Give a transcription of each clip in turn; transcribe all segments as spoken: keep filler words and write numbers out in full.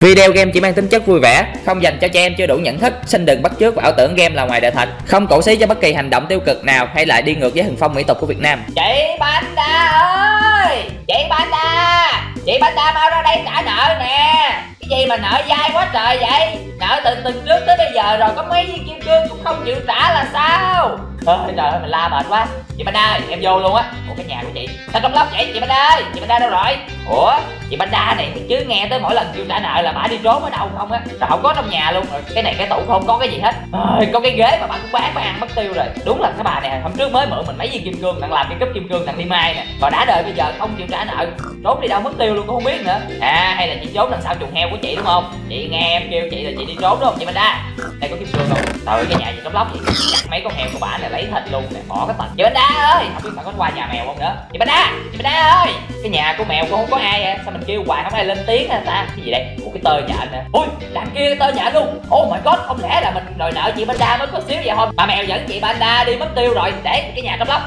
Video game chỉ mang tính chất vui vẻ, không dành cho trẻ em chưa đủ nhận thức. Xin đừng bắt chước và ảo tưởng game là ngoài đời thật, không cổ xí cho bất kỳ hành động tiêu cực nào hay lại đi ngược với hình phong mỹ tục của Việt Nam. Chị Panda ơi, chị Panda, chị Panda mau ra đây trả nợ nè. Cái gì mà nợ dai quá trời vậy? Nợ từ tuần trước tới bây giờ rồi, có mấy viên kim cương cũng không chịu trả là sao? Ôi trời ơi, mình la mệt quá. Chị Panda ơi, em vô luôn á. Ủa cái nhà của chị sao trong lốc vậy? Chị Panda ơi, chị Panda đâu rồi? Ủa chị Panda này chứ nghe tới mỗi lần kêu trả nợ là bà đi trốn ở đâu không á? Sao không có trong nhà luôn? Rồi cái này cái tủ không có cái gì hết. Ôi, có cái ghế mà bà cũng bán, bà ăn mất tiêu rồi. Đúng là cái bà này hôm trước mới mượn mình mấy viên kim cương, đặng làm cái cúp kim cương đặng đi mai nè. Còn đã đời bây giờ không chịu trả nợ, trốn đi đâu mất tiêu luôn cũng không biết nữa. À hay là chị trốn đằng sau chuồng heo của chị đúng không? Chị nghe em kêu chị là chị đi trốn đúng không chị Panda? Đây có kim cương không? Trời ơi, cái nhà gì trong lốc vậy? Chắc mấy con heo của bà này lấy thịt luôn nè, bỏ cái tầng. Chị Panda ơi, không biết bà có qua nhà mèo không nữa? Chị Panda, chị Panda ơi, cái nhà của mèo cũng không có ai à? Sao mình kêu hoài không ai lên tiếng hả ta? Cái gì đây? Ủa cái tơ nhện nè. Ui, đằng kia cái tơ nhện luôn. Oh my god, không lẽ là mình đòi nợ chị Panda mới có xíu vậy không? Mà mèo dẫn chị Panda đi mất tiêu rồi, để cái nhà trong lốc.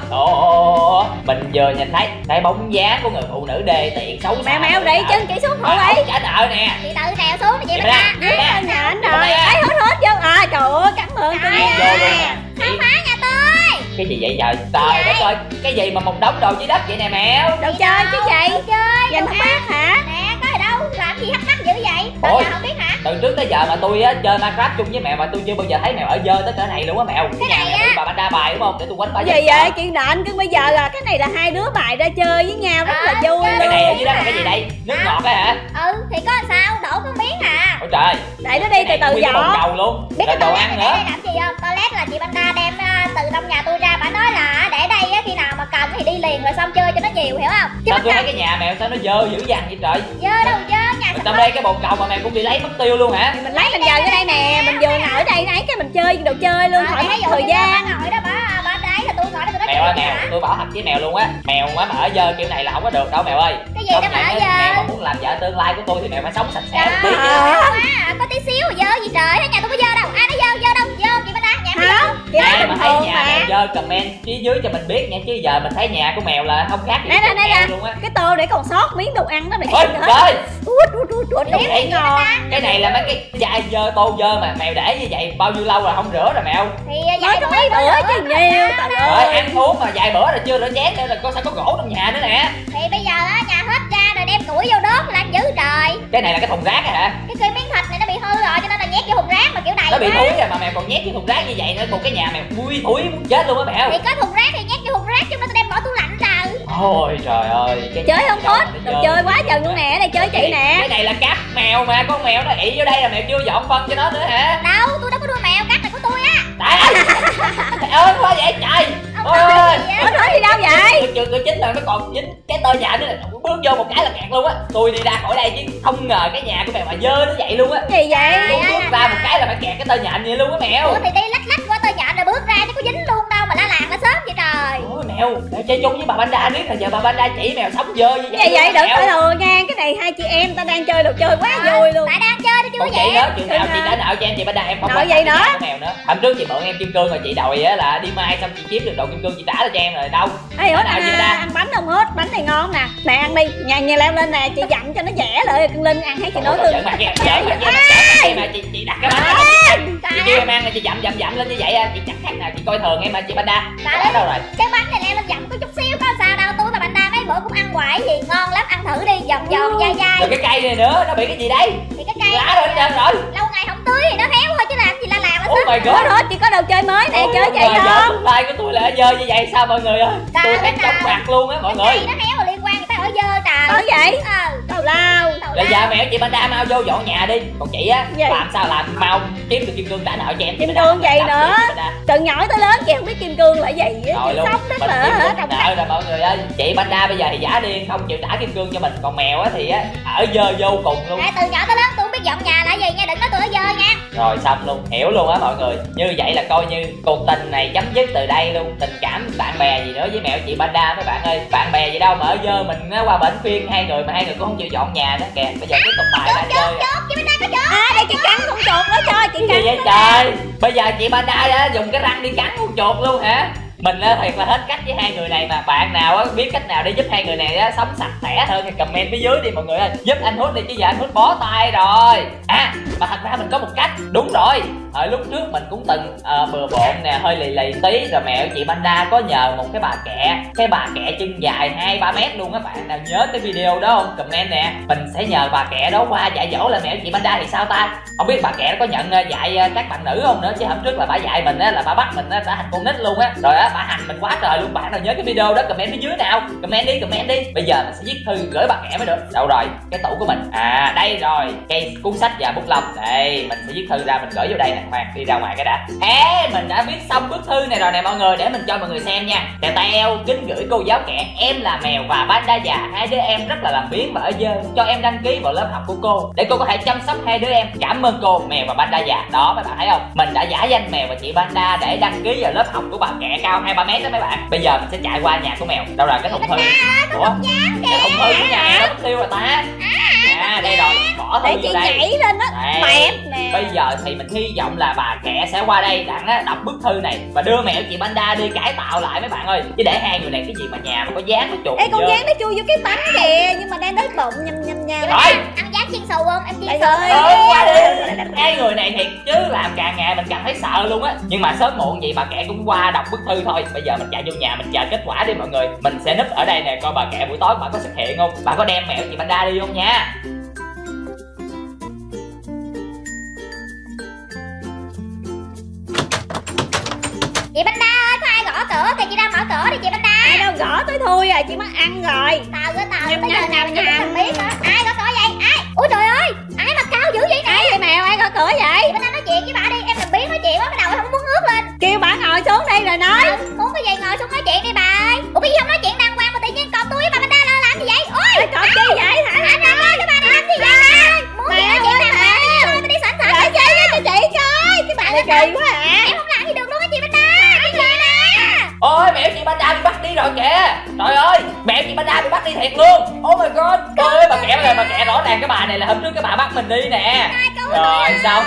Ồ, mình vừa nhìn thấy cái bóng dáng của người phụ nữ đề tiện xấu xa. Mèo mèo đi chân chị xuống hộ đi. Trả nợ nè. Chị tự trèo xuống chị Panda. Dưới tơ nhện rồi. Thấy hốt hốt chưa? À trời ơi, cảm ơn chị. Không phá nhà tôi. Cái gì vậy trời? Trời đất ơi, cái gì mà một đống đồ dưới đất vậy nè mèo? Đồ chơi chứ gì? Đồ chơi. Dành không biết hả? Nè, có gì đâu, làm gì thắc mắc dữ vậy? Ủa, không biết hả? Từ trước tới giờ mà tôi á chơi Minecraft chung với mèo mà tôi chưa bao giờ thấy mèo ở dơ tới cỡ này luôn á mèo. Cái nhà mèo bà Panda bài đúng không? Để tôi quánh bà. Gì vậy? Chuyện nện cứ bây giờ là cái này là hai đứa bài ra chơi với nhau rất là vui luôn. Cái này ở dưới đó là cái gì đây? Nước ngọt á hả? Ừ, thì có sao, đổ có miếng à. Ôi trời. Để nó đi từ từ dọn. Dầu luôn. Biết cái đồ ăn nữa. Làm gì không? Toilet là chị Panda đem từ trong nhà tôi ra, bà nói là để đây á, khi nào mà cần thì đi liền rồi xong chơi cho nó nhiều, hiểu không? Sao tôi thấy cái nhà mèo sao nó dơ dữ dằn vậy trời? Dơ đâu dơ, nhà trong đây cái bồn cầu mà mèo cũng đi lấy mất tiêu luôn hả? Mình lấy mình dời ở đây nè, mình vừa ngồi ở đây nãy cái mình chơi đồ chơi luôn, khỏi mất thời gian. Ngồi đó bà bà đấy là tôi ngồi đó tôi nói. Mèo ơi mèo, tôi bảo thật với mèo luôn á, mèo mà ở dơ kiểu này là không có được đâu mèo ơi. Cái gì đó mà ở dơ? Mèo mà muốn làm vợ tương lai của tôi thì mèo phải sống sạch sẽ một tí chứ. Có tí xíu dơ gì trời, thấy nhà tôi có dơ đâu, ai nó dơ dơ đâu, dơ chị Panda nhà mèo. Ai mà thấy nhà mèo dơ comment phía dưới cho mình biết nha, chứ giờ mình thấy nhà của mèo là không khác gì mèo luôn á. Cái tô để còn sót miếng đồ ăn đó mày. Ôi trời. Út út út út cái, cái này là mấy cái chai dơ tô dơ mà mèo để như vậy bao nhiêu lâu rồi không rửa rồi mèo? Thì vài có mấy bữa chứ nhiều trời ơi. Ăn uống mà vài bữa rồi chưa rửa chén nữa là có sao có gỗ trong nhà nữa nè. Thì bây giờ á nhà hết ra rồi đem củi vô đốt làm dữ trời. Cái này là cái thùng rác hả? Cái cây miếng thịt này nó bị hư rồi cho nên là nhét vô thùng rác mà kiểu này. Nó bị thúi rồi mà mèo còn nhét vô thùng rác như vậy nữa, một cái nhà mèo vui thúi muốn chết luôn á mèo. Thì có thùng rác thì nhét vô thùng rác chứ nó đem bỏ tủ lạnh rồi. Ôi trời ơi, cái chơi không hết, đồ chơi quá trời luôn nè, đây chơi chị nè. Cái này là cát mèo mà, con mèo nó ị vô đây là mèo chưa dọn phân cho nó nữa hả? Đâu, tôi đâu có nuôi mèo, cát này của tôi á. Trời ơi, quá vậy trời. Ôi ơi, nó nói đi đâu vậy? Chưa cửa chính rồi nó còn dính cái tơ nhện nữa, bước vô một cái là kẹt luôn á. Tôi đi ra khỏi đây chứ không ngờ cái nhà của mèo mà dơ nó vậy luôn á. Gì vậy? Tôi bước ra một cái là phải kẹt cái tơ nhện vậy luôn á mèo. Ủa thì đi lách lách qua tơ nhện rồi bước ra chứ có dính luôn đâu mà la làng nó sớm vậy trời. Ôi mèo, mèo chơi chung với bà Panda biết là giờ bà Panda chỉ mèo sống dơ như vậy. Vậy vậy đừng phải lừa nha, cái này hai chị em ta đang chơi đồ chơi quá vui luôn. Tại đang chơi đi chứ. Còn chị nữa, chừng nào chị đã nợ cho em chị Panda em không nợ vậy nữa. Mèo nữa. Hôm trước chị mượn em kim cương rồi chị đòi á là đi mai xong chị kiếm được đồ kim cương chị trả lại cho em rồi đâu. Ê út ăn, ăn bánh không hết, bánh này ngon nè. Nè ăn đi, nhà nhà leo lên nè, chị dặm cho nó rẻ lại cưng Linh ăn thấy chị nói tương. Mà chị chị đặt cái bánh chị kêu em ăn là chị dặm dặm dặm lên như vậy chị chắc khác nào chị coi thường em mà chị Panda. Đâu rồi? Cái bánh này leo lên dặm có chút xíu có sao đâu, tôi và Panda mấy bữa cũng ăn hoài gì ngon lắm, ăn thử đi, giòn giòn dai dai. Rồi cái cây này nữa, nó bị cái gì đây? Thì cái cây lá rồi trơn rồi. Lâu ngày không tưới thì nó héo thôi chứ làm gì la làng nó sớm. Oh my god. Hết, chỉ có đồ chơi mới nè, chơi chị không? Tương lai của tôi là dơ như vậy sao mọi người ơi? Tôi thấy chóng mặt luôn á mọi người. Nó héo liên quan người ta ở dơ trời. Ở vậy? Ờ, tào lao. Bây giờ mèo chị Panda mau vô dọn nhà đi. Còn chị á, làm sao làm mau kiếm được kim cương trả nợ cho em. Kim cương vậy nữa. Từ nhỏ tới lớn chị không biết kim cương là gì á. Sống rất là hết trong nợ rồi mọi người ơi. Chị Panda bây giờ thì giả điên không chịu trả kim cương cho mình, còn mèo á thì á ở dơ vô cùng luôn. Từ nhỏ tới lớn tôi không biết dọn nhà là gì nha, đừng nói tôi ở dơ nha. Rồi xong luôn, hiểu luôn á mọi người. Như vậy là coi như cuộc tình này chấm dứt từ đây luôn. Tình cảm bạn bè gì nữa với mèo chị Panda mấy bạn ơi. Bạn bè gì đâu mà ở dơ mình qua bển khuyên hai người mà hai người cũng không chịu dọn nhà nữa kìa. Bây giờ tiếp tục bài ra chơi. Chốt, chị Panda có chốt. À đây chị cắn con chuột đó cho chị cắn. Gì vậy trời? Bây giờ chị Panda á dùng cái răng đi cắn con chuột luôn hả? Mình á thiệt là hết cách với hai người này mà. Bạn nào á biết cách nào để giúp hai người này á sống sạch sẽ hơn thì comment phía dưới đi mọi người ơi. Giúp anh Hút đi chứ giờ anh Hút bó tay rồi. À mà thật ra mình có một cách. Đúng rồi, hồi lúc trước mình cũng từng uh, bừa bộn nè, hơi lì lì tí rồi mẹ chị Panda có nhờ một cái bà kẹ, cái bà kẹ chân dài hai ba mét luôn. Các bạn nào nhớ cái video đó không? Comment nè. Mình sẽ nhờ bà kẹ đó qua dạy dỗ là mẹ chị Panda thì sao ta? Không biết bà kẹ có nhận uh, dạy uh, các bạn nữ không nữa, chứ hôm trước là bà dạy mình á là bà bắt mình á đã thành con nít luôn á. Rồi á bà hành mình quá trời luôn. Bạn nào nhớ cái video đó comment phía dưới nào. Comment đi, comment đi. Bây giờ mình sẽ viết thư gửi bà kẹ mới được. Đâu rồi? Cái tủ của mình. À đây rồi. Cây cuốn sách và bút lông. Đây, mình sẽ viết thư ra mình gửi vô đây nè. Khoan, đi ra ngoài cái đã. Ê, mình đã viết xong bức thư này rồi nè mọi người, để mình cho mọi người xem nha. Tèo teo, kính gửi cô giáo kẹ, em là Mèo và Panda già, hai đứa em rất là làm biếng và ở dơ, cho em đăng ký vào lớp học của cô để cô có thể chăm sóc hai đứa em. Cảm ơn cô, Mèo và Panda già. Đó mấy bạn thấy không? Mình đã giả danh Mèo và chị Panda để đăng ký vào lớp học của bà kẹ cao hai ba mét đó mấy bạn. Bây giờ mình sẽ chạy qua nhà của Mèo. Đâu rồi cái thùng thư? Ủa? Cái thùng thư của nhà này nó mất tiêu rồi ta. À đây rồi, bỏ thư vô đây. Nhảy lên á. Mẹ nè. Bây giờ thì mình hy vọng là bà kẹ sẽ qua đây đặng á đọc bức thư này và đưa Mèo chị Panda đi cải tạo lại mấy bạn ơi. Chứ để hai người này cái gì mà nhà mà có dán nó chuột. Ê con dán nó chui vô cái bánh kìa, nhưng mà đang đói bụng nhâm nhâm nhâm. Rồi. Ăn dán chiên xù không? Em chiên xù. Ừ, qua đi. Hai người này thiệt chứ làm càng ngày mình càng thấy sợ luôn á. Nhưng mà sớm muộn gì bà kẹ cũng qua đọc bức thư thôi. Bây giờ mình chạy vô nhà mình chờ kết quả đi mọi người. Mình sẽ núp ở đây nè coi bà kẹ buổi tối bà có xuất hiện không. Bà có đem Mèo chị Panda đi không nha. Chị Panda ơi, có ai gõ cửa kìa, chị ra mở cửa đi chị Panda. Ai đâu gõ tới thui à, chị mất ăn rồi. Tao với tao Nhầm, tới giờ nhầm, nào nhầm, chị nhầm. không biết nữa. Ai gõ cửa vậy? Ai? Ui trời ơi, ai mà cao dữ vậy nè? Ai vậy Mèo, ai gõ cửa vậy? Chị Panda nói chuyện với bà đi, em làm biến nói chuyện quá, cái đầu em không muốn ướt lên. Kêu bà ngồi xuống đây rồi nói. Ừ, muốn cái gì ngồi xuống nói chuyện đi bà ơi. Ủa cái gì không nói chuyện đàng hoàng mà tự nhiên cọp tôi với bà Panda lên làm gì vậy? Ôi Cọp chi vậy hả? anh ra ơi, cái bà này làm gì vậy nè? Muốn gì nói chuyện đàng hoàng đi thôi, tôi đi sẵn sẵn. Gửi chi cho chị coi, cái bà này kỳ quá à. Em không làm gì được luôn á chị Panda. Cái gì nè? Ôi Mèo chị Panda bị bắt đi rồi kìa. Trời ơi, Mèo chị Panda bị bắt đi thiệt luôn. Oh my god. Ôi bà kẹ rồi, bà kẹ rõ ràng cái bà này là hôm trước cái bà bắt mình đi nè. Rồi xong.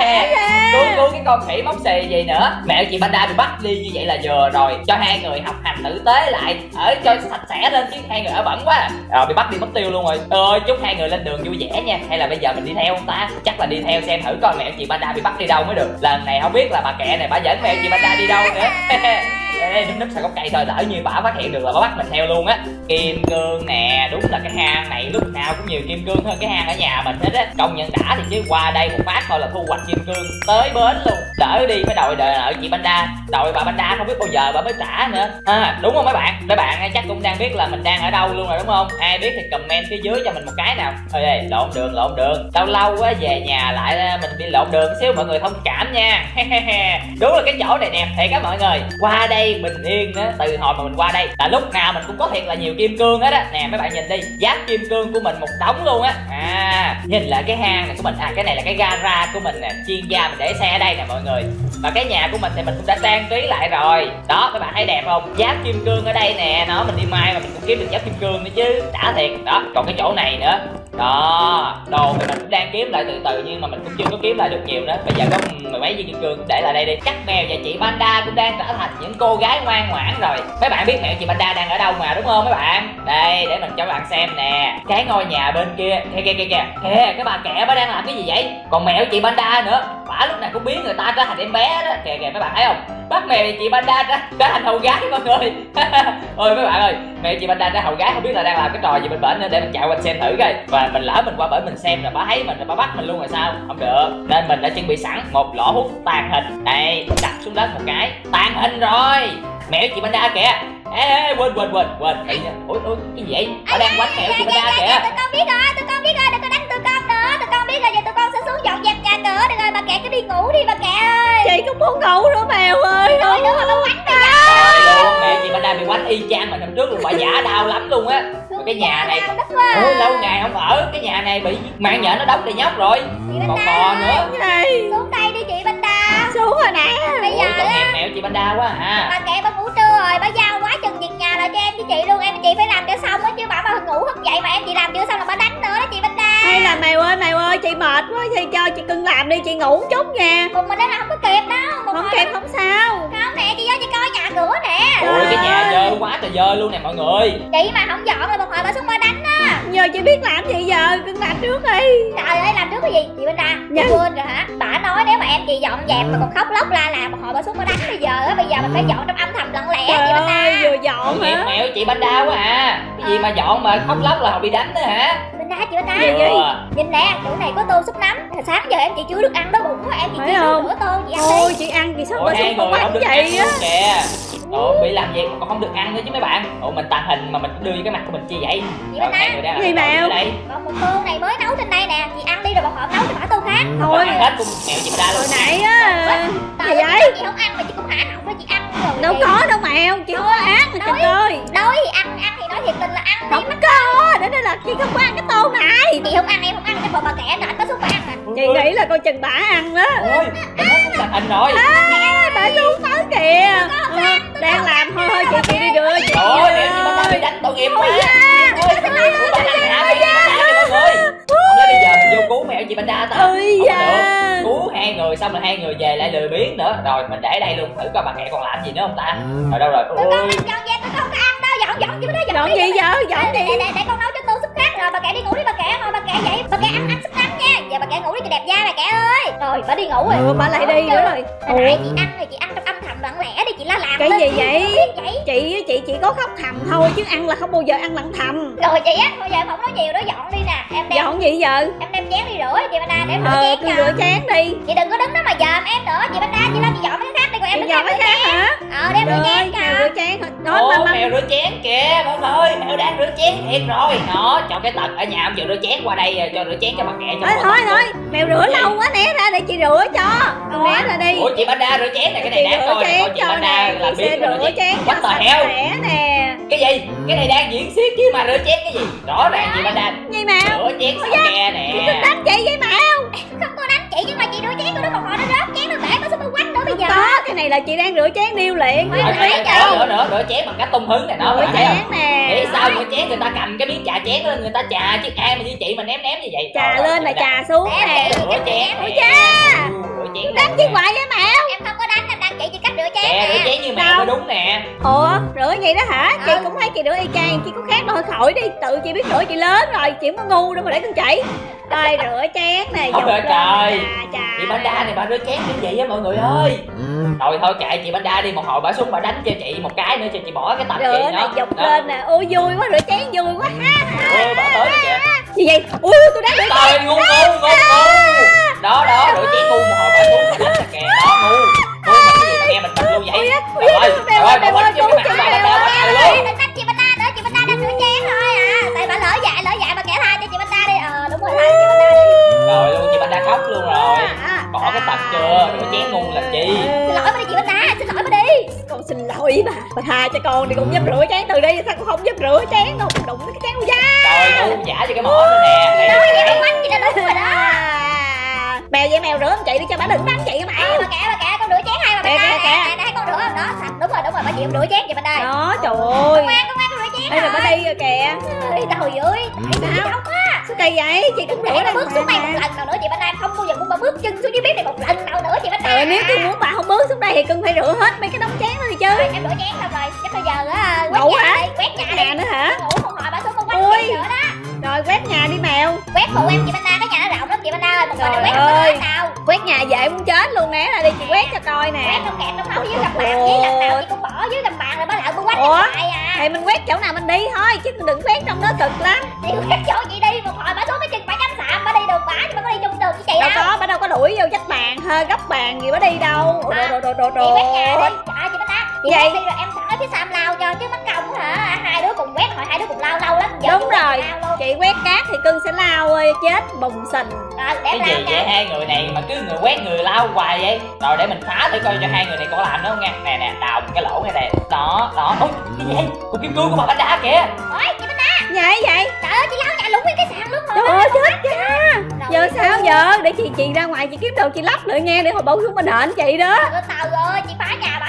Cứu cứu cái con khỉ móc xì gì nữa. Mèo chị Panda bị bắt đi như vậy là vừa rồi. Cho hai người học hành tử tế lại, ở cho sạch sẽ lên chứ hai người ở bẩn quá. Rồi bị bắt đi mất tiêu luôn rồi. Ơi chúc hai người lên đường vui vẻ nha. Hay là bây giờ mình đi theo không ta? Chắc là đi theo xem thử coi Mèo chị Panda bị bắt đi đâu mới được. Lần này không biết là bà kẹ này bà dẫn Mèo chị Panda đi đâu nữa. Ê, núp núp sau gốc cây thôi, lỡ như bà phát hiện được là bà bắt mình theo luôn á. Kim cương nè, đúng là cái hang này lúc nào cũng nhiều kim cương hơn cái hang ở nhà mình hết á. Công nhận đã thì chứ, qua đây một phát thôi là thu hoạch kim cương tới bến luôn. Đỡ đi phải đòi đợi nợ chị Panda, đòi bà Panda không biết bao giờ bà mới trả nữa. À, đúng không mấy bạn? Mấy bạn chắc cũng đang biết là mình đang ở đâu luôn rồi đúng không? Ai biết thì comment phía dưới cho mình một cái nào. Ôi ê, lộn đường lộn đường, lâu lâu quá về nhà lại mình bị lộn đường xíu, mọi người thông cảm nha. Đúng là cái chỗ này đẹp thiệt á mọi người. Qua đây bình yên á, từ hồi mà mình qua đây là lúc nào mình cũng có thiệt là nhiều kim cương hết á. Nè mấy bạn nhìn đi, giáp kim cương của mình một đống luôn á. À nhìn lại cái hang này của mình, à cái này là cái gara của mình nè, chuyên gia mình để xe ở đây nè mọi người. Và cái nhà của mình thì mình cũng đã trang trí lại rồi đó, các bạn thấy đẹp không? Giáp kim cương ở đây nè, nó mình đi mai mà mình cũng kiếm được giáp kim cương nữa chứ, đã thiệt đó. Còn cái chỗ này nữa đó, đồ thì mình cũng đang kiếm lại từ từ nhưng mà mình cũng chưa có kiếm lại được nhiều nữa. Bây giờ có mười mấy viên kim cương để lại đây đi. Chắc Mèo và chị Panda cũng đang trở thành những cô gái ngoan ngoãn rồi. Mấy bạn biết Mèo chị Panda đang ở đâu mà đúng không mấy bạn? Đây để mình cho các bạn xem nè, cái ngôi nhà bên kia kìa kìa kìa kìa, kìa cái bà kẹ bà đang làm cái gì vậy? Còn Mèo chị Panda nữa, bả lúc nào cũng biến người ta trở thành em bé đó. Kìa kìa mấy bạn thấy không? Bắt Mèo chị Panda trở, trở thành hầu gái mọi người. Ôi mấy bạn ơi, Mèo chị Panda đã hầu gái không biết là đang làm cái trò gì bên bển nữa, để mình chạy qua xem thử coi. Và mình lỡ mình qua bển mình xem rồi bà thấy mình rồi bà bắt mình luôn rồi sao? Không được, nên mình đã chuẩn bị sẵn một lỗ hút tàn hình. Đây đặt xuống đất một cái, tàn hình rồi. Mèo chị Panda kìa. Ê, ê quên quên quên quên. Ủa, ủa cái gì vậy? Bà đang quánh Mèo chị Panda kìa. Tụi con biết rồi, tụi con biết rồi, đừng có đánh tụi con nữa. Tụi con biết rồi, giờ tụi con sẽ xuống dọn dẹp nhà cửa. Được rồi, bà kẹ cứ đi ngủ đi bà kẹ ơi. Chị cũng muốn ngủ nữa Mèo ơi. Rồi nữa mà bà quánh bây giờ. Rồi luôn, Mèo chị Panda bị quánh y chang mà năm trước luôn, bà giả đau lắm luôn á. Cái nhà này ôi, lâu ngày không ở, cái nhà này bị mạng nhện nó đóng đầy nhóc rồi. Còn bò nữa. Xuống đây đi chị Panda. Xuống rồi nè. Bây giờ tội nghiệp Mèo chị Panda quá à. bà kẹ bà ngủ trưa rồi, bà giao quá chừng việc nhà lại cho em với chị luôn. Em với chị phải làm cho xong á, chứ bà mà ngủ thức dậy mà em chị làm chưa xong là bà đánh nữa đó chị Panda. Hay là Mèo ơi Mèo ơi, chị mệt quá thì cho chị cưng làm đi, chị ngủ chút nha. Cùng mình đó là không có kịp đâu. một Không hồi kẹp không sao. không nè, chị vô chị coi nhà cửa nè. Ôi cái nhà dơ quá trời dơ luôn nè mọi người. Chị mà không dọn là một hồi bà xuống bà đánh á. Giờ chị biết làm gì giờ, cưng làm trước đi. Trời ơi, làm trước cái gì chị bên ta? Dạ. Quên rồi hả? Bà nói nếu mà em chị dọn dẹp mà còn khóc lóc la là một hồi bà xuống bà đánh. Bây giờ á, bây giờ mình phải dọn trong âm thầm lặng lẽ Trời chị bên ơi, ta. vừa Tội dọn nghiệp hả? mẹo chị Panda quá à. Cái gì mà dọn mà khóc lóc là họ bị đánh nữa hả? Bên ta chị bên ta. Gì vậy? Ừ. Nhìn nè, chỗ này có tô súp nắm. Hồi sáng giờ em chị chưa được ăn đó, bụng quá em chị Phải chưa không? được nửa tô chị ăn Thôi đi. chị ăn chị sao Ôi bà hai xuống không người không ăn được ăn vậy á. luôn kìa. Ồ, bị làm việc mà còn không được ăn nữa chứ mấy bạn. Ồ mình tàn hình mà mình đưa cái mặt của mình chi vậy? Chị Rồi bên ta. hai người đang Gì làm Mèo? ở đây. Còn một tô này mới nấu trên đây nè, chị ăn đi rồi một hộp nấu cho bả tô khác. Thôi Thôi ăn hết cùng mẹo chị Panda luôn. hồi nãy á. Tại Gì vì vậy? chị không ăn mà chị cũng hả họng đó chị ăn rồi. Đâu chị. có đâu Mèo, chị không có ăn mà trời ơi. Nói thì ăn, ăn thì nói thiệt tình là ăn đi. Không có, để đây là chị không có ăn cái tô này. Chị không ăn em không ăn cái bò bà kẻ nó có xuống bà ăn à. Chị nghĩ là coi chừng bả ăn đó. Ôi mình hết cũng tàn hình rồi. À, bà xuống tới kìa. Ờ, đang làm thôi thôi chị chị đi đưa chị. Trời ơi mẹo chị Panda bị đánh tội nghiệp quá. Ôi cái này của bà làm hả mẹo chị Panda kìa mọi người. Không lẽ bây giờ mình vô cứu mẹo chị Panda ta? Ôi Không có da. được. Cứu hai người xong rồi hai người về lại lười biếng nữa. Rồi mình để đây luôn thử coi bà mẹ còn làm gì nữa không ta. Rồi đâu rồi. Tụi con Ôi. ăn dọn dẹp tụi con có ăn đâu, dọn dọn chứ nó dọn Dọn đi. gì giờ, dọn Để, gì? để, để, để con nấu cho tô súp khác rồi bà kẻ đi ngủ đi bà kẻ thôi bà kẻ vậy bà kẻ ăn ăn súp nắm nha. Giờ bà kẻ ngủ đi cho đẹp da bà kẻ ơi. Rồi bà đi ngủ rồi. Ừ, bà lại đi nữa rồi. Hồi nãy chị ăn thì chị ăn trong âm thầm lặng lẽ đi chị la làm Cái lên, gì chị vậy? không biết vậy. Chị chị chỉ có khóc thầm thôi chứ ăn là không bao giờ ăn lặng thầm. Rồi chị á, thôi giờ em không nói nhiều nữa, dọn đi nè. Em đem Dọn gì giờ? em đem chén đi rửa chị Panda để em rửa Ờ, chén cứ nha. rửa chén đi. Chị đừng có đứng đó mà dòm em nữa chị Panda, chị lên chị dọn mấy cái khác đi còn em Chị đứng dọn đây cái khác hả? Ờ đem rửa chén Rồi, cho. rửa chén thôi. Đó Ồ, mà mèo rửa chén kìa mọi người, mèo đang rửa chén thiệt rồi. Nó cho cái tật ở nhà ông vừa rửa chén qua đây cho rửa chén cho bà kẹ cho. Thôi thôi thôi, mèo rửa lâu quá né ra để chị rửa cho. Con né ra đi. Ủa chị Panda rửa chén này cái này Chị đáng rửa coi này, chén coi chị cho Panda nè, làm chị sẽ biết rồi rửa chén cho What the sạch hell? sẽ nè. Cái gì? Cái này đang diễn xiết chứ mà rửa chén cái gì? Rõ ràng chị Panda Gì Mèo? rửa chén sao kè Chị nè. đừng đánh chị vậy Mèo. Không có đánh chị nhưng mà chị rửa chén của nó một hồi nó rớt chén nó bể nó xuống quanh nữa bây giờ. Có, cái này là chị đang rửa chén điêu luyện. Ôi, Rồi, nãy rồi, giờ. nữa nữa rửa chén bằng cách tung hứng này nó Rửa bà thấy không? chén nè. Nghĩ sao rửa chén người ta cầm cái miếng trà chén lên người ta trà chứ ai mà như chị mà ném ném như vậy. Trà Rồi, lên là chị Panda trà xuống Em nè. chị rửa chén. Ôi nè. cha. Ừ, rửa chén Đánh luôn chị nè. hoài vậy Mèo. Em không có đánh em đang chỉ chị cách rửa chén Nè rửa nè. chén như mẹ Đâu? mới đúng nè. Ủa, rửa vậy đó hả? Chị Ừ. cũng thấy chị rửa y chang, chị có khác đâu khỏi đi. Tự chị biết rửa chị lớn rồi, chị không có ngu đâu mà để con chị. Rồi rửa chén nè, Thôi dục rồi lên, trời. chà, chà. Chị Panda này bà rửa chén kiểu gì á mọi người ơi. Rồi thôi kệ chị Panda đi, một hồi bà xuống bà đánh cho chị một cái nữa cho chị bỏ cái tập chị Rửa nè, đó. dục Đó. lên nè. Ôi vui quá, rửa chén vui quá ha. Ừ, bà tới kìa. Gì vậy? Ui, tôi đang rửa Trời chén. ngu ngu ngu ngu. Đó đó rửa chén ngu một hồi bà xuống bà đánh kìa. Đó ngu. Ngu mà cái gì mà nghe mình tập luôn vậy. Ôi, ôi, Trời ơi, ôi, trời ôi, ơi, bà ôi, quánh vô ôi, cái mặt ôi, bà ôi, bà ôi, bà ôi, luôn. Đừng đánh chị Panda nữa, chị Panda đang rửa chén thôi à. Tại bà lỡ dại lỡ dại bà kẻ tha cho chị Panda đi. Ờ đúng rồi tha cho chị Panda đi. Rồi luôn chị Panda khóc luôn rồi. À, Bỏ cái tập chưa, rửa chén ngu làm chi. Xin lỗi bà đi chị Panda, xin lỗi bà đi. con xin lỗi bà. Bà tha cho con đi, con giúp rửa chén từ đây sao con không giúp rửa chén đâu. Con đụng cái chén của da. Trời ngu giả cho cái mỏ nữa nè. Đây, Nói vậy đây. đúng quánh chị là đúng rồi đó. Mèo vậy mèo rửa không chị đi cho bà đừng đánh chị mà. Ờ bà kẻ bà kẻ con rửa chén hay bà Kẻ, Panda kẻ, nè. kẻ. Nè, nè, thấy con rửa không? Đó sạch đúng rồi đúng rồi bà chịu rửa chén chị Panda. Đó trời ơi. Con ngoan con ngoan con rửa chén Đây là bà rồi. đi rồi kìa. Ơi đầu dưới. Tại sao không á? Sao kỳ vậy? Chị cũng Để rửa nó đây bước xuống đây một mà. lần nào nữa chị Panda em không bao giờ muốn bà bước chân xuống dưới bếp này một lần nào nữa chị Panda. Trời ơi, nếu tôi muốn bà không bước xuống đây thì cưng phải rửa hết mấy cái đống chén đó thì chứ. Rồi, em rửa chén xong rồi chắc bây giờ á quét Ngủ nhà hả? đi quét nhà Nhà đi nữa hả? ngủ một hồi bà xuống con quét Ui. chén nữa đó. Rồi quét nhà đi mèo. Quét phụ em chị Panda cái nhà nó rộng lắm chị Panda ơi một hồi nó Trời quét không có ơi. hết nào. Quét nhà dễ muốn chết luôn, né ra đi chị quét cho coi Quét nè. trong kẹt trong hốc dưới gầm bàn với lần nào chị cũng bỏ dưới gầm bàn rồi bà lợn bà quét Ủa? lại à. Thì mình quét chỗ nào mình đi thôi chứ đừng quét trong đó cực lắm. Chị quét chỗ chị đi một hồi bà xuống cái chân bà chấm sạm bà đi đường bả chứ bà có đi chung đường với chị Đâu đâu. có, bà đâu có đuổi vô trách bàn hơi góc bàn gì bà đi đâu. Ôi, À, đồ đồ đồ Chị đồ. quét nhà đi. Trời chị Panda. Chị Vậy? quét đi rồi em sẵn ở phía sau em lao cho chứ mất công hả? Hai đứa cùng quét hồi hai đứa cùng lao lâu lắm. Giờ Đúng chị quét rồi, lao luôn. chị quét cát thì cưng sẽ lao ơi, chết bùng sình. Rồi để Cái em lao gì vậy nha. hai người này mà cứ người quét người lao hoài vậy. Rồi để mình phá thử coi cho hai người này có làm nữa không nha. Nè nè đào một cái lỗ này nè. Đó đó. Ôi cái gì vậy? Cục kim cương của bà Panda kìa. Ôi chị Panda. Vậy vậy? Trời ơi chị lao nhà lũng nguyên cái sàn luôn rồi. Trời ơi chết cha. Rồi, Giờ sao giờ? Để chị chị ra ngoài chị kiếm đồ chị lắp nữa nha, để hồi bổ xuống bên hển chị đó. Trời ơi, tao ơi chị phá nhà bả chị Panda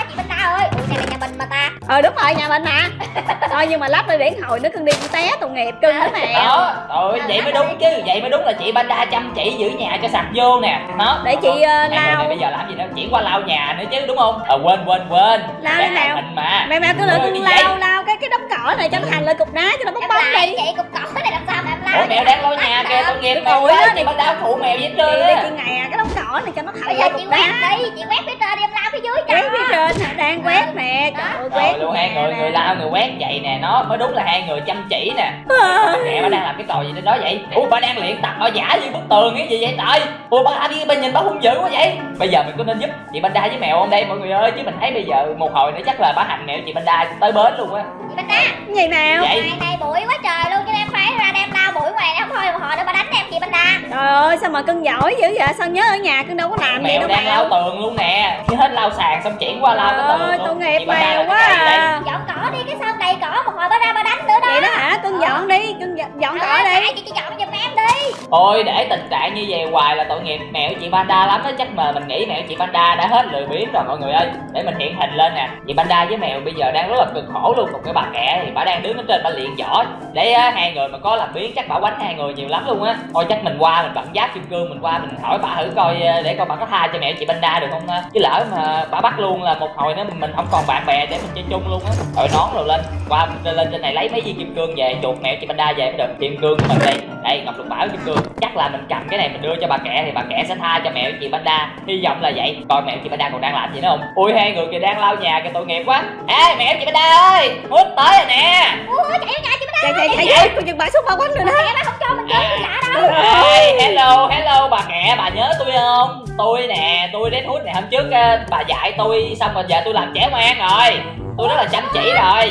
ơi. Ủa này là nhà mình mà ta. Ờ đúng rồi, nhà mình mà. Thôi nhưng mà lắp lên điển hồi nó cưng đi con té tội nghiệp cưng đó mẹ. Đó, rồi vậy mới đúng chứ, vậy mới đúng là chị Panda chăm chỉ giữ nhà cho sạch vô nè. Đó. Để chị uh, Hai người lau. này bây giờ làm gì nữa, chuyển qua lau nhà nữa chứ đúng không? Ờ quên quên quên. Lau Đang nào. làm hình mà. Mẹ mẹ cứ Ôi, lượn đi lau vậy. lau cái cái đống cỏ này cho nó thành lại cục đá cho nó bóng Em bóng lại đi. chị cục cỏ này làm sao mà em lao? Ủa mèo đang lau nhà kìa, tội nghiệp mèo Ủa, quá, nó chị Panda phụ mèo vậy trơn Đi á. chị ngày cái đống cỏ này cho nó thành Bây lại giờ cục chị đá. quét đi, chị quét phía trên đi em lao phía dưới cho. Quét phía trên hả? Đang quét nè. Trời ơi quét. Rồi luôn hai người, nè. người lau người quét vậy nè, nó mới đúng là hai người chăm chỉ nè. Mẹ bà đang làm cái trò gì trên đó vậy? Ủa bà đang luyện tập bà giả như bức tường cái gì vậy trời? Ủa bà đi bà nhìn bà hung dữ quá vậy? Bây giờ mình có nên giúp chị Panda với mèo không đây mọi người ơi? Chứ mình thấy bây giờ một hồi nữa chắc là bà hành mèo chị Panda tới bến luôn á. Chị Panda. Gì nào? Vậy? Ngày này bụi quá trời luôn cho em phải ra đem lao bụi ngoài này không thôi một hồi nữa bà đánh em chị Panda. Trời ơi sao mà cưng giỏi dữ vậy? Sao nhớ ở nhà cưng đâu có làm gì Mèo đâu đang lau tường luôn nè. Chứ hết lau sàn xong chuyển qua lau cái Trời tường ơi luôn. tội nghiệp Chị Panda mèo là quá cái gì đây? à. Dọn cỏ đi cái xong đầy cỏ một hồi bà ra bà đánh nữa đó. Vậy đó hả? Cưng dọn đi, cưng dọn, dọn cỏ đi. Chị chị dọn giùm em đi. Ôi để tình trạng như vậy hoài là tội nghiệp mèo chị Panda lắm đó. Chắc mà mình nghĩ mèo chị Panda đã hết lười biếng rồi mọi người ơi. Để mình hiện hình lên nè. Chị Panda với mèo bây giờ đang rất là cực khổ luôn. Còn cái bà kẹ thì bà đang đứng ở trên bà luyện võ. Để uh, hai người mà có làm biếng chắc bà quánh hai người nhiều lắm luôn á. Thôi chắc mình qua mình bận giáp kim cương mình qua mình hỏi bà thử coi uh, để coi bà có tha cho mèo chị Panda được không. Uh, chứ lỡ mà bà bắt luôn là một hồi nữa mình không còn bạn bè để mình chơi chung luôn á. Rồi nón rồi lên qua mình lên trên này lấy mấy viên kim cương về chuột mèo chị Panda về mới được. Kim cương của mình đây đây ngọc lục bảo kim cương. Chắc là mình cầm cái này mình đưa cho bà kẹ thì bà kẹ sẽ tha cho mèo chị Panda. Hy vọng là vậy. Coi mèo chị Panda còn đang làm gì nữa không? Ui hai người kìa đang lau nhà kìa tội nghiệp quá. Ê mèo chị Panda ơi hút tới rồi nè. Ủa chạy vô nhà chị Panda. Chạy chạy chạy chạy, con chừng bà xuống bà quánh rồi đó. Mẹ bà không cho mình chơi gì lạ đâu. Ê, hello hello bà kẹ bà nhớ tôi không? Tôi nè tôi đến hút này hôm trước uh, bà dạy tôi xong rồi giờ tôi làm trẻ ngoan rồi. Tôi rất là chăm chỉ rồi.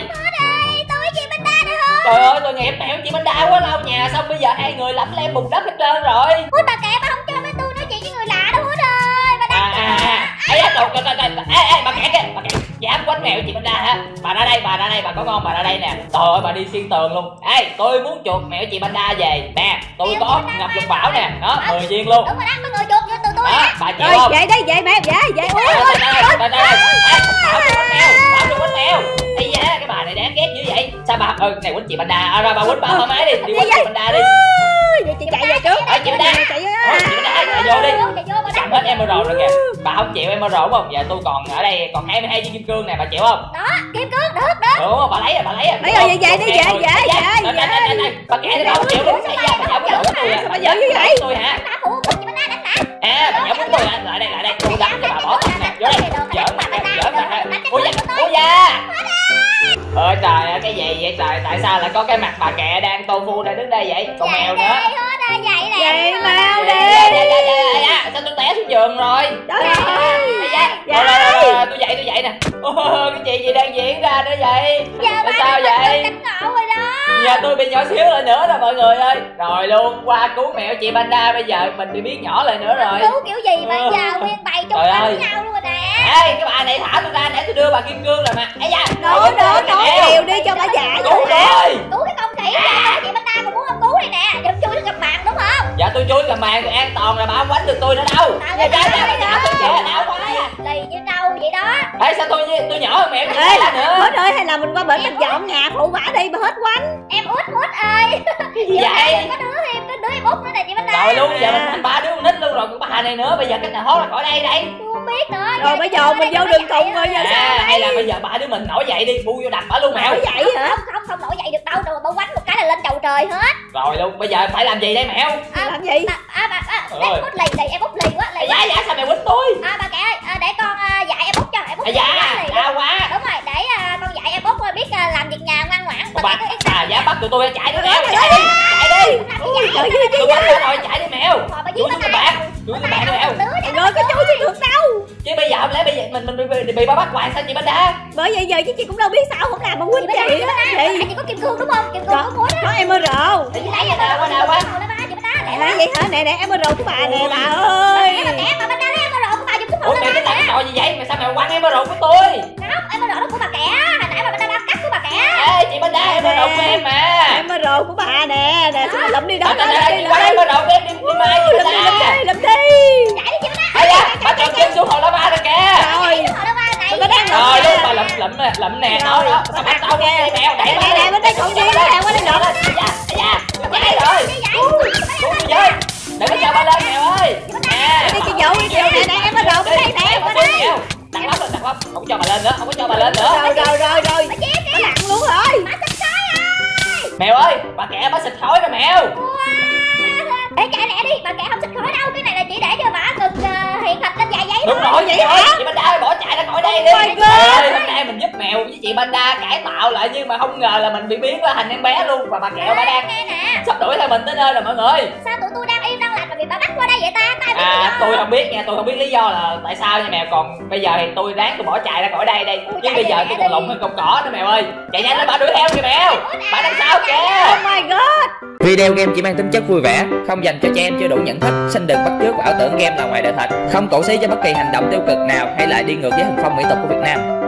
Tôi chị Panda được không? Trời ơi tội nghiệp mèo chị Panda quá lau nhà xong bây giờ hai người lắm lem bùn đất hết trơn rồi. Ui bà kệ bà không cho bên tôi nói chuyện với người lạ đâu hết ơi. Bà À đang à à ấy da trời trời trời ê ê bà kẹ kìa bà kẹ dám quánh mèo chị Panda hả? Bà ra đây bà ra đây bà có ngon bà ra đây nè. Trời ơi bà đi xuyên tường luôn. Ê tôi muốn chuột mèo chị Panda về nè. Tôi có ngọc lục bảo nè đó mười viên luôn. đúng rồi đó có người chuột vô từ tôi Đó á. bà chịu Rồi không? về đi, về mẹ, về, về. Ui Đây, ui. đây, đây, đây, đây, đây. Ê, bảo tôi quánh mèo bảo tôi quánh mèo. Ây da cái bà này đáng ghét như vậy. Sao bà ừ này quánh chị Panda à, ra bà quánh bà thoải mái đi đi quánh chị Panda đi. Vậy chị chạy về trước. Ê, chị Panda. Chạy vô. Ôi, chị Panda chạy vô đi. Chạy vô bà Sắm đánh. hết emerald rồi kìa. Bà không chịu emerald đúng không? Giờ tôi còn ở đây còn hai mươi hai viên kim cương nè, bà chịu không? Đó kim cương được được. Đúng không? Bà lấy rồi, bà lấy rồi. Lấy rồi, về, về đi, về, về, về, về. Bà kệ đi, bà không chịu luôn. Ây da, bà nhậu cái lỗ tôi à. Sao bà giỡn như vậy? Tôi hả? Đánh phụ cùng chị Panda đánh hả? À, bà nhậu tôi hả? Lại đây, lại đây. Tôi đánh cho bà bỏ thật nè. Vô đây. Giỡn mặt nè, giỡn mặt nè. Ôi da, ôi da. Ôi trời ơi, cái gì vậy trời? Tại sao lại có cái mặt bà kệ đang tofu đang đứng đây vậy? Còn mèo nữa. Vậy hết á, vậy nè. Vậy mau Dạ, dạ, dạ, dạ, dạ. Sao tôi té xuống giường rồi? Trời ơi. Ây da. Rồi, rồi, rồi, rồi, tôi dậy, tôi dậy nè. Ôi, cái chuyện gì đang diễn ra nữa vậy? Giờ Tại bà sao vậy? đánh ngộ rồi đó. Giờ tôi bị nhỏ xíu lại nữa rồi mọi người ơi. Rồi luôn, qua cứu mèo chị Panda bây giờ mình bị biến nhỏ lại nữa rồi. Cứu kiểu gì mà giờ nguyên bày trong Trời ơi. đánh nhau luôn rồi nè. Ê, cái bà này thả tôi ra để tôi đưa bà kim cương rồi mà. Ây da. Đổ đổ đổ đều đi cho bà giả Cứu vô. rồi. Cứu cái con khỉ ra chị Panda còn muốn không cứu này nè. Đừng chui xuống gặp bạn đúng không? Dạ tôi chui cầm màn an toàn rồi bà không quánh được tôi nữa đâu. Tao Dạ cái dạ này dạ đó. tôi kìa đau quá. Lì như trâu vậy đó. Ê sao tôi tôi nhỏ hơn mèo chị Ê, Panda nữa. hết ơi, hay là mình qua bển mình dọn nhà phụ bả đi, bà hết quánh. Em út út ơi. Cái gì Giờ vậy? này có đứa thêm có đứa em út nữa nè chị Panda. Rồi luôn giờ mình thành ba đứa con nít luôn rồi của bà này nữa. Bây giờ cách nào thoát ra khỏi đây đây? Tôi không biết nữa. Rồi bây giờ mình vô đường cùng rồi giờ sao À, hay là đây? bây giờ ba đứa mình nổi dậy đi bu vô đập bả luôn mèo. Nổi dậy hả? Không không không nổi dậy được đâu rồi, bão quánh một cái là lên chầu trời hết. Rồi luôn bây giờ phải làm gì đây mèo? À, Làm gì? bà, à, bà, à, Ôi. em út lì lì em út lì quá lì Dạ quá. dạ sao mèo quýnh tôi? À bà kệ ơi, à, để con à, dạy em út cho em út. À, dạ lì đau quá. đúng rồi, để à, con dạy em út biết à, làm việc nhà ngoan ngoãn. Bà Bà kệ cứ à giá bắt tụi tôi chạy đi mèo Trời chạy ơi. đi chạy đi. Ui, trời ơi, Tôi quánh ra rồi chạy đi mèo. Rồi bà Chui giết xuống bà các bạn chui xuống các bạn đi mèo. Rồi có chui xuống được đâu. Chứ bây giờ không lẽ bây giờ mình mình bị, bị, bị ba bắt hoài sao chị Panda? Bởi vậy giờ chứ chị cũng đâu biết sao không làm mà quýnh chị á. Chị Chị có kim cương đúng không? Kim cương có có muối đó. có emerald. Chị lấy vậy Đau quá, đau quá. Chị Panda Nè lẹ vậy hả? Nè nè emerald của bà nè bà Bà ơi. kệ bà kệ bà Panda lấy em rồi của bà dùng Ủa số mày một cái lên làm nè. trò gì vậy mà sao mày quăng em rồi của tôi? Không, em rồi đó của bà kệ. Hồi nãy bà Panda đã cắt của bà kệ. Ê chị Panda em rồi của em mà. Emerald của bà nè. Nè sao mà lụm đi đó. Đó, Đó, đó, lụm đi chị quăng em lụm rồi em đi đi mai chị đi. Lụm Panda. đi lụm đi. Chạy đi chị Panda. Ây da bà trượt chân xuống hồ lava rồi kìa. Rồi. Họ đâu qua này. Bà đang Rồi lụm luôn nè. bà không không cho bà lên nữa, không có cho bà lên nữa. Rồi rồi rồi rồi. Bà Chim Nó kìa. nặng luôn rồi. Bà xịt khói ơi. Mèo ơi, bà kẹ bà xịt khói rồi mèo. Ê chạy lẹ đi, bà kệ không xịt khói đâu, cái này là chỉ để cho bà ngừng uh, hiện thịt lên vài giây thôi. Đúng rồi vậy hả? Chị Panda ơi, bỏ chạy ra khỏi đây đi. Oh my God. Trời ơi, hôm nay mình giúp mèo với chị Panda cải tạo lại nhưng mà không ngờ là mình bị biến qua thành em bé luôn, và bà kẹo bà đang Nghe nè, sắp đuổi theo mình tới nơi rồi mọi người. sao tụi tôi đang yên đang lành mà bị bà bắt qua đây vậy ta? Tại vì À tôi không biết nha, tôi không biết lý do là tại sao nha mèo, còn bây giờ thì tôi ráng tôi bỏ chạy ra khỏi đây đây. Ui, Nhưng chạy bây giờ lẹ tôi đi. còn lụng hơn cọng cỏ nữa mèo ơi. Chạy nhanh lên, bà đuổi theo kìa mèo. Bà đằng sau kìa. Oh my god. Video game chỉ mang tính chất vui vẻ, không dành cho trẻ em chưa đủ nhận thức. Xin đừng bắt chước và ảo tưởng game là ngoài đời thật, không cổ xí cho bất kỳ hành động tiêu cực nào hay lại đi ngược với thuần phong mỹ tục của Việt Nam.